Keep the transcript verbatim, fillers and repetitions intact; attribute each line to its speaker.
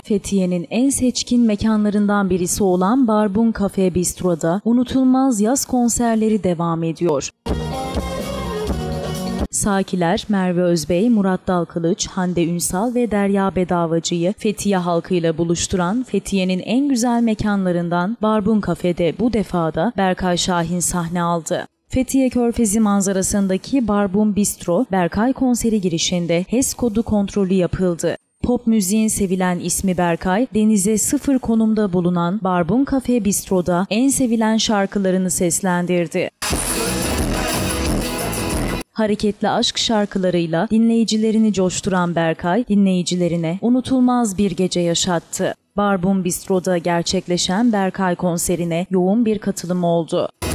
Speaker 1: Fethiye'nin en seçkin mekanlarından birisi olan Barbun Cafe Bistro'da unutulmaz yaz konserleri devam ediyor. Sakiler, Merve Özbey, Murat Dalkılıç, Hande Ünsal ve Derya Bedavacı'yı Fethiye halkıyla buluşturan Fethiye'nin en güzel mekanlarından Barbun Cafe'de bu defa da Berkay Şahin sahne aldı. Fethiye Körfezi manzarasındaki Barbun Bistro, Berkay konseri girişinde H E S kodu kontrolü yapıldı. Pop müziğin sevilen ismi Berkay, denize sıfır konumda bulunan Barbun Cafe Bistro'da en sevilen şarkılarını seslendirdi. Hareketli aşk şarkılarıyla dinleyicilerini coşturan Berkay, dinleyicilerine unutulmaz bir gece yaşattı. Barbun Bistro'da gerçekleşen Berkay konserine yoğun bir katılım oldu.